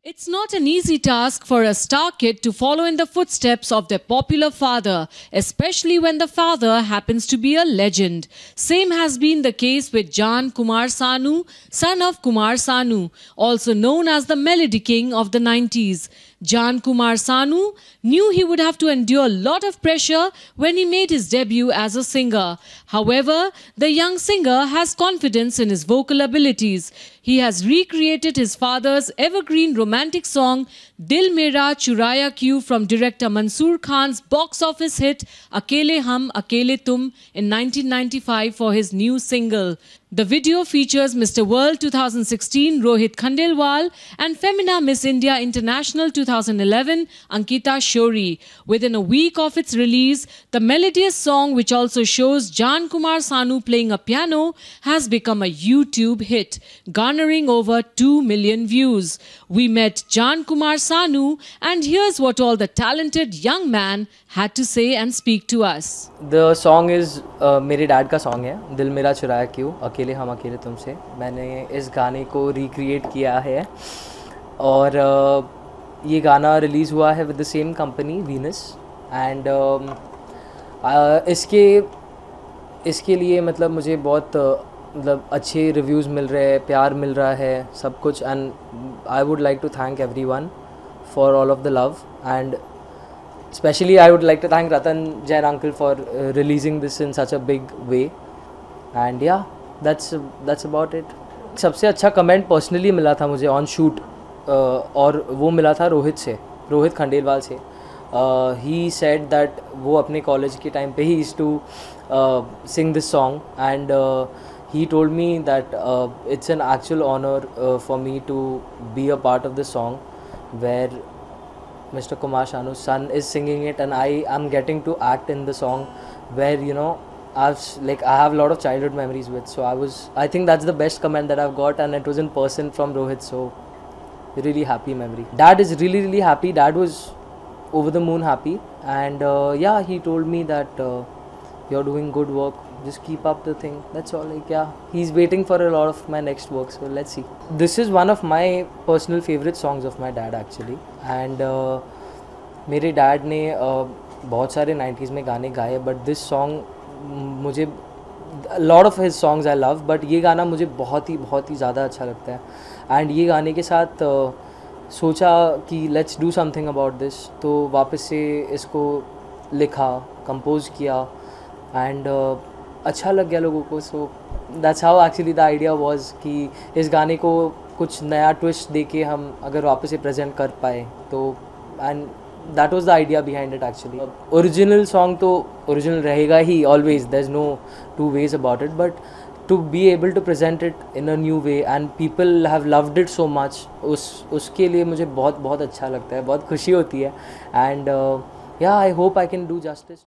It's not an easy task for a star kid to follow in the footsteps of their popular father, especially when the father happens to be a legend. Same has been the case with Jaan Kumar Sanu, son of Kumar Sanu, also known as the Melody King of the 90s. Jaan Kumar Sanu knew he would have to endure a lot of pressure when he made his debut as a singer. However, the young singer has confidence in his vocal abilities. He has recreated his father's evergreen romantic song Dil Mera Churaya Kyun from director Mansoor Khan's box office hit Akele Hum Akele Tum in 1995 for his new single. The video features Mr. World 2016 Rohit Khandelwal and Femina Miss India International 2011 Ankita Shori. Within a week of its release, the melodious song, which also shows Jaan Kumar Sanu playing a piano, has become a YouTube hit, garnering over 2 million views. We met Jaan Kumar Sanu, and here's what all the talented young man had to say and speak to us. The song is मेरे dad का song है, दिल मेरा चुराया क्यों अकेले हम अकेले तुमसे. मैंने इस गाने को रिक्रिएट किया है और ये गाना रिलीज़ हुआ है with the same company Venus. And इसके लिए मतलब मुझे बहुत मतलब अच्छे रिव्यूज़ मिल रहे हैं, प्यार मिल रहा है, सब कुछ. And I would like to thank everyone for all of the love. And especially I would like to thank Ratan Jain uncle for releasing this in such a big way. And yeah, that's about it. सबसे अच्छा comment personally मिला था मुझे on shoot और वो मिला था रोहित खंडेलवाल से. ही सेड दैट वो अपने कॉलेज के टाइम पे ही used to sing this song. And he told me that it's an actual honor for me to be a part of this song where Mr. Kumar Sanu's son is singing it, and I am getting to act in the song where, you know, I have a lot of childhood memories with. So I think that's the best comment that I've got, and it was in person from Rohit, so really happy memory. Dad is really happy. Dad was over the moon happy, and yeah, he told me that you're doing good work, just keep up the thing. That's all. Like, yeah, he's waiting for a lot of my next work, so let's see. This is one of my personal favorite songs of my dad actually. And मेरे dad ने बहुत सारे 90s में गाने गाए, but this song मुझे lot of his songs I love, but ये गाना मुझे बहुत ही ज़्यादा अच्छा लगता है. एंड ये गाने के साथ सोचा कि let's do something about this, तो वापस से इसको लिखा, कंपोज किया, एंड अच्छा लग गया लोगों को. So that's how actually the idea was कि इस गाने को कुछ नया ट्विस्ट दे के हम अगर वापस से प्रेजेंट कर पाए तो. And that was the idea behind it actually. Original song तो ओरिजिनल रहेगा ही always, there is no two ways about it, but to be able to present it in a new way and people have loved it so much, उसके लिए मुझे बहुत अच्छा लगता है, बहुत खुशी होती है. And yeah I hope I can do justice.